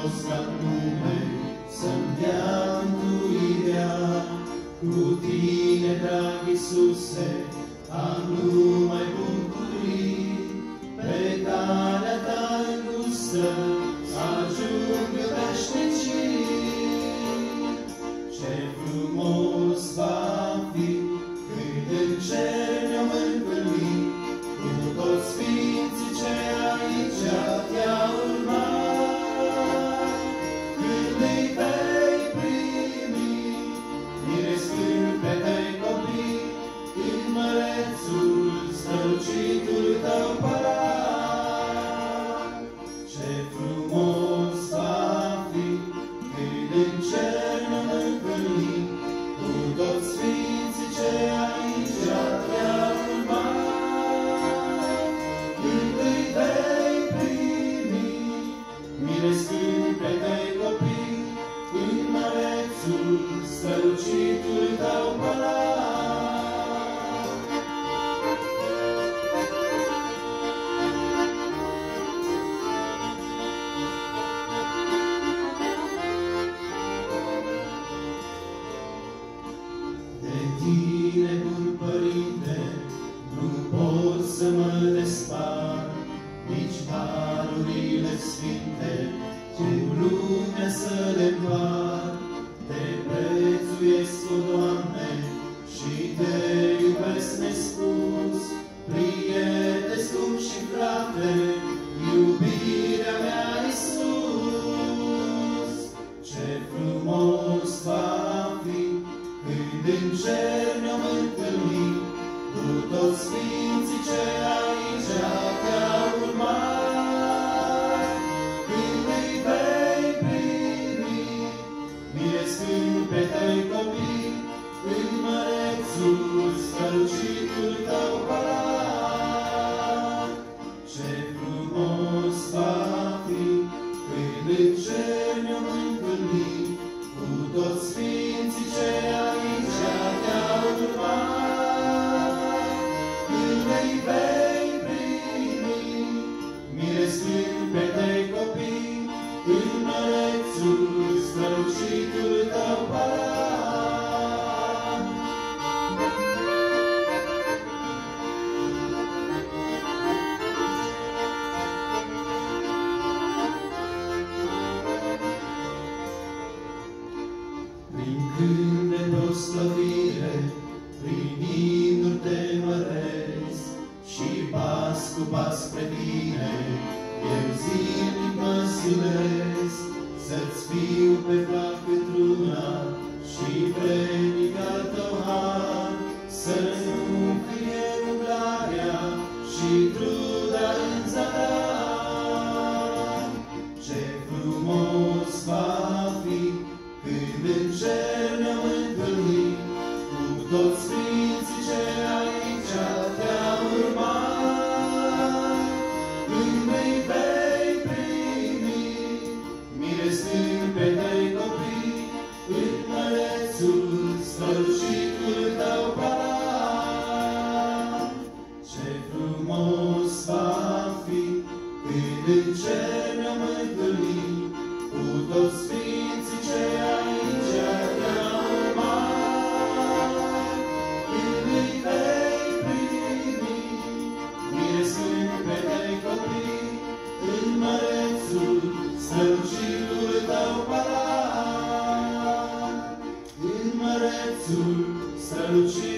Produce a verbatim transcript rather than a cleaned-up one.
la lume să-mi dea mântuirea. Cu tine, drag Iisuse, am numai bucurii, pe calea ta îngustă ajung veșnicii. Ce frumos va fi când în cer ne-am întâlnit cu toți sfinții ce aici te-au urmat. Când îi vei primi, mirescând pe tăi copii, în mărețul strălucitul tău palat. Ce frumos va fi când în cer ne-am întâlnit cu toți sfinții ce aici te-au urmat. Când îi vei primi, mirescând pe tăi copii, în mărețul strălucitul tău palat. De tine, bun Părinte, nu pot să mă despart, nici darurile sfinte cu lumea să le împart. Te prețuiesc, o Doamne, și te iubesc nespus, prieten scump și frate, iubirea mea, Iisus. Ce frumos va fi când în cer ne-am întâlnit cu toți sfinții ce aici te-au urmat. Când îi vei primi, mirescând pe tăi copii, în mărețul strălucitul tău palat. Ce frumos va fi când în cer ne-am întâlnit cu toți sfinții ce aici te-au urmat. Când îi vei primi, mirescând pe tăi copii, în mărețul strălucitul tău palat. Prin cânte de slăvire, prin imnuri te măresc, și pas cu pas spre tine eu zilnic mă silesc. Să-ți fiu pe plac într-una și vrednic al tău har, să nu fie umblarea și truda în zadar. Ce frumos va fi când în cer ne-am întâlnit cu toți sfinții ce aici te-au urmat. Când îi vei primi, mirescând pe tăi copii, în mărețul strălucitul tău palat. Ce frumos va fi când în cer ne-am întâlnit cu toți sfinții ce aici te-au urmat. Când îi vei primi, mirescând pe tăi copii, în mărețul strălucitul tău palat. În mărețul strălucitul